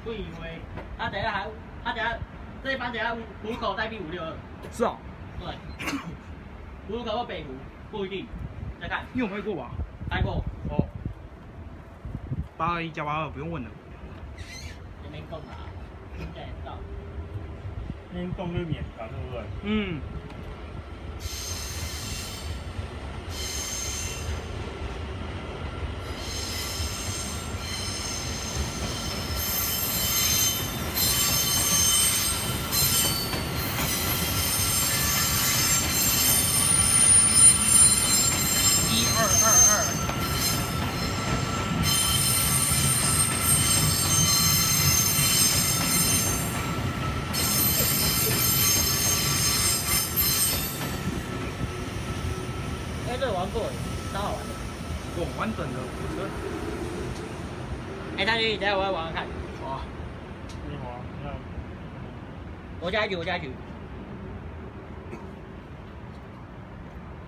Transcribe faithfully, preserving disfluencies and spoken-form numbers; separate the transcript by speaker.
Speaker 1: 贵位，他等下还他等下这一班等下虎口代币五六二。
Speaker 2: 是哦。
Speaker 1: 对。虎口或北湖不一定，再看。
Speaker 2: 你有拍过吧？
Speaker 1: 拍过。
Speaker 2: 哦。八二一加八二不用问了。
Speaker 1: 也没供啊，应该也知道。
Speaker 3: 那边供就是免团，对不对？
Speaker 2: 嗯。 二二二，
Speaker 1: 哎，这个玩过，超好玩的。
Speaker 2: 够完整的火车。
Speaker 1: 哎，他去，等下我要玩玩看。
Speaker 2: 好啊。
Speaker 3: 你好，你好。
Speaker 1: 我加一局，我加一局。